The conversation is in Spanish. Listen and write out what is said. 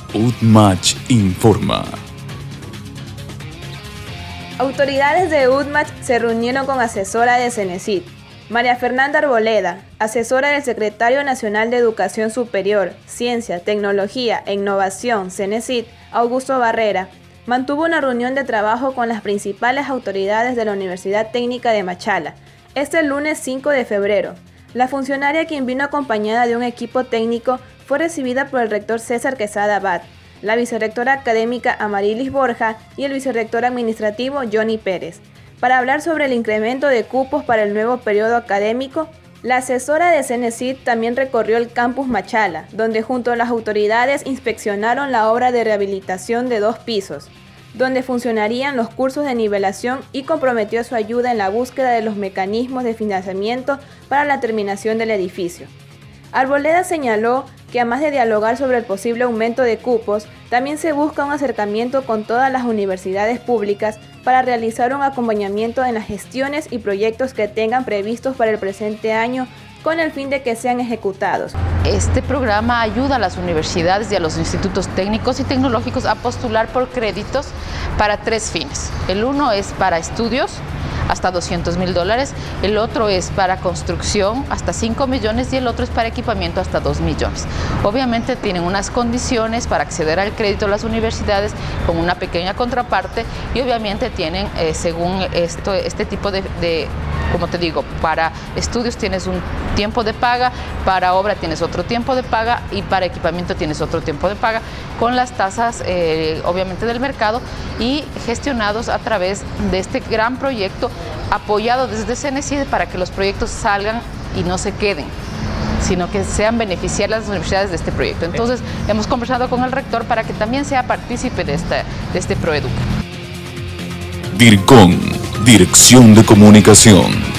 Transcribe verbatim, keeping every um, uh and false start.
UTMACH informa. Autoridades de UTMACH se reunieron con asesora de Cenecit. María Fernanda Arboleda, asesora del Secretario Nacional de Educación Superior, Ciencia, Tecnología e Innovación, Cenecit, Augusto Barrera, mantuvo una reunión de trabajo con las principales autoridades de la Universidad Técnica de Machala, este lunes cinco de febrero. La funcionaria, quien vino acompañada de un equipo técnico, fue recibida por el rector César Quesada Abad, la vicerrectora académica Amarilis Borja y el vicerrector administrativo Johnny Pérez, para hablar sobre el incremento de cupos para el nuevo periodo académico. La asesora de Cenecit también recorrió el campus Machala, donde junto a las autoridades inspeccionaron la obra de rehabilitación de dos pisos, donde funcionarían los cursos de nivelación, y comprometió su ayuda en la búsqueda de los mecanismos de financiamiento para la terminación del edificio. Arboleda señaló que además de dialogar sobre el posible aumento de cupos, también se busca un acercamiento con todas las universidades públicas para realizar un acompañamiento en las gestiones y proyectos que tengan previstos para el presente año, con el fin de que sean ejecutados. Este programa ayuda a las universidades y a los institutos técnicos y tecnológicos a postular por créditos para tres fines. El uno es para estudios, hasta doscientos mil dólares, el otro es para construcción, hasta cinco millones, y el otro es para equipamiento, hasta dos millones. Obviamente tienen unas condiciones para acceder al crédito a las universidades con una pequeña contraparte, y obviamente tienen, eh, según esto, este tipo de, de, como te digo, para estudios tienes un tiempo de paga, para obra tienes otro tiempo de paga y para equipamiento tienes otro tiempo de paga, con las tasas eh, obviamente del mercado, y gestionados a través de este gran proyecto apoyado desde Cenecit para que los proyectos salgan y no se queden, sino que sean beneficiarias las universidades de este proyecto. Entonces hemos conversado con el rector para que también sea partícipe de este, de este Proeduca. DIRCON, Dirección de Comunicación.